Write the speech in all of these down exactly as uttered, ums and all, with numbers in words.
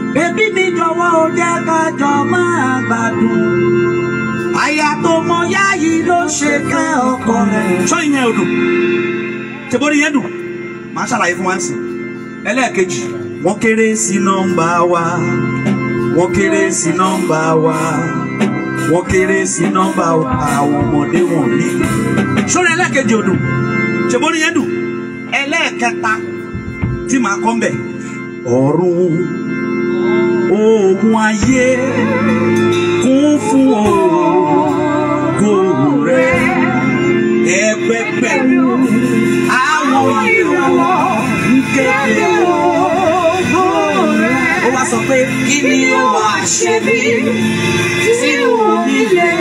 Baby mi jọ̀wọ́ o jẹ́ ká jọ máa gbádùn. Aya tó mọ yá yìí ló ṣe fẹ́ ọkọ rẹ̀. Sọ ìyẹn ò dùn. Ṣé bó ní yẹn dùn? Màá ṣàlàyé fún wa ń sìn. Ẹlẹ́ẹ̀kejì, wọ́n kéré sí nọ́mbà wa. Wọ́n kéré sí nọ́mbà wa. Wọ́n kéré sí nọ́mbà wa. Àwọn ọmọdé wọn ní. Sọ́ni ẹlẹ́ẹ̀kejì ò dùn. Ṣé bó ní yẹn dùn? Ẹlẹ́ẹ̀kẹta tí màá kọ́ ń bẹ̀. Ọ̀run ogun ayé kún fún ògo rẹ̀. Ẹgbẹgbẹ̀rún àwọn ìràwọ̀ ń kéde ògo rẹ̀. Ó wá sọ pé kí ni ó wá ṣe bí tí ó nílé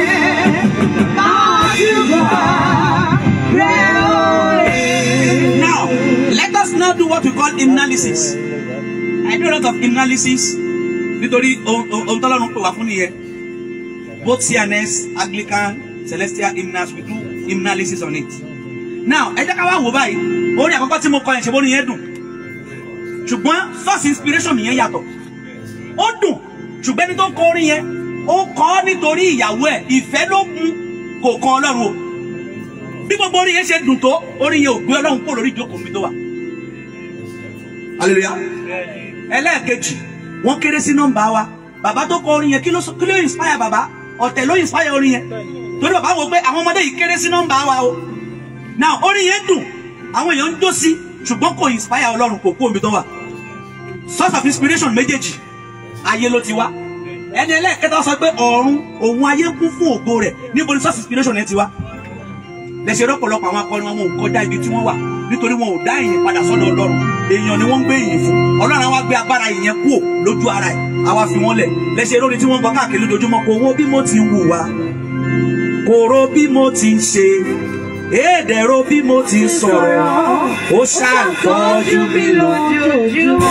máa dúró rẹ̀ òye. Now, let us now do what we call hymnalysis. I do a lot of hymnalysis. Nítorí ohun tọ́lọ́run pè wá fún nìyẹn. Both C N S, Anglican, Celestial hymnals, we do hymnalysis on it. Now, ẹ jẹ́ ká wá wò báyìí. Orin àkọ́kọ́ tí mo kọ yẹn ṣe bó ni yẹn dùn. Ṣùgbọ́n source inspiration mi yẹn yàtọ̀. Ó dùn. Ṣùgbọ́n ẹni tó kọ orin yẹn, ó kọ ọ́ nítorí ìyàwó ẹ̀. Ìfẹ́ ló mú kò kan Ọlọ́run o. Bí gbogbo orin yẹn ṣe dùn tó, orin yẹn ò gbé Ọlọ́run kó lórí ìjókòó mi tó wà. Hallelujah. Ẹlẹ́ẹ̀kejì, wọ́n kéré sí nọ́mbà wa. Bàbá tó kọ orin yẹn kí ló kí ló inspire bàbá? Ọ̀tẹ̀ ló inspire orin yẹn. Torí bàbá wo pé àwọn ọmọdé yìí kéré sí nọ́mbà wa o. Now orin yẹn dùn, àwọn èèyàn ń jó sí, ṣùgbọ́n kò inspire Ọlọ́run kò kó omi tó wà. Source of inspiration méjèèjì, ayé ló ti wá. Ẹni ẹlẹ́ẹ̀kẹta sọ pé ọ̀run òun ayé kún fún ògo rẹ̀. Níbo ni source inspiration yẹn ti wá? Lẹ́sẹ̀ rọ́pọ̀lọpọ̀ àwọn akọrin wọn ò kọjá ibi tí wọ́n wà nítorí wọn ò dá ìyìn padà sọ́dọ̀ Ọlọ́run. Èèyàn ni wọ́n ń gbé ìyìn fún. Ọlọ́run àwa gbé agbára ìyẹn kúò lójú ara ẹ̀. Àwa fi wọ́n lẹ̀. Lẹ́sẹ̀ lórí tí wọ́n gbọ́ káàkiri lójoojúmọ́ kò wo bí mo ti ń hùwà. Kò ro bí mo ti ń ṣe. Èdè ro bí mo ti ń sọ̀rọ̀. Ó ṣàǹtọ́jú mi lójoojúmọ́.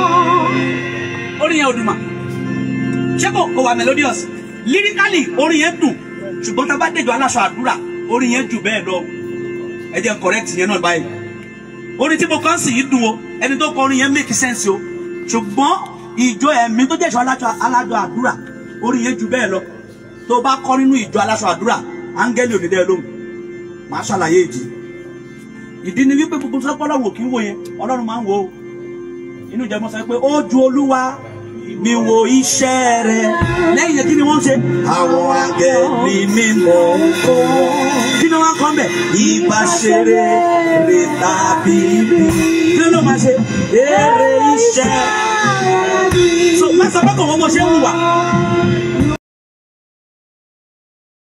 Orin yẹn ò dùn mà. Ṣé kò kò wà melodious? Lyrically orin yẹn dùn. Ṣùgbọ́n tá a bá dẹ̀jọ́ aláṣọ àdúrà, orin yẹn jù bẹ́ẹ̀ lọ. Ẹ jẹ́ n correct yẹn náà báyìí. Orin tí mo kàn sí yìí dùn o, ẹni tó kọ orin yẹn make sense o. Ṣùgbọ́n ìjọ ẹ̀mí tó jẹ́ ìjọ alájọ àdúrà, orin yẹn jù bẹ́ẹ̀ lọ. Tó bá kọ nínú ìjọ aláṣọ àdúrà, áńgẹ́lì ò ní dẹ́ lóhùn. Màá ṣàlàyé ìdí. Ìdí ni wípé gbogbo sọ́pọ̀ Ọlọ́run ò kí ń wò yẹn, Ọlọ́run máa ń wò ó. Inú ìjọ mọ́ sọ pé ó ju Olúwa mi wo iṣẹ́ rẹ̀. Lẹ́yìn yẹn kí ni wọ́n ṣe? Àwọn áńgẹ́lì mímọ́ kọ́. Kí ni wọ́n kọ́ ń bẹ̀? Ìbáṣeré rẹ̀ tàbí bí. Kí ló máa ṣe? Èrè iṣẹ́. So má sọ pé kò wọ́n mo ṣe ń wùwà.